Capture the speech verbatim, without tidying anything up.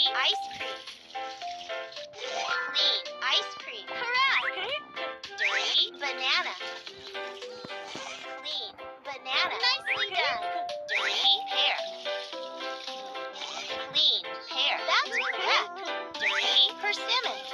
ice cream. Clean ice cream. Correct. Dirty banana. Clean banana. Nicely done. Dirty pear. Clean pear. That's correct. Dirty persimmon.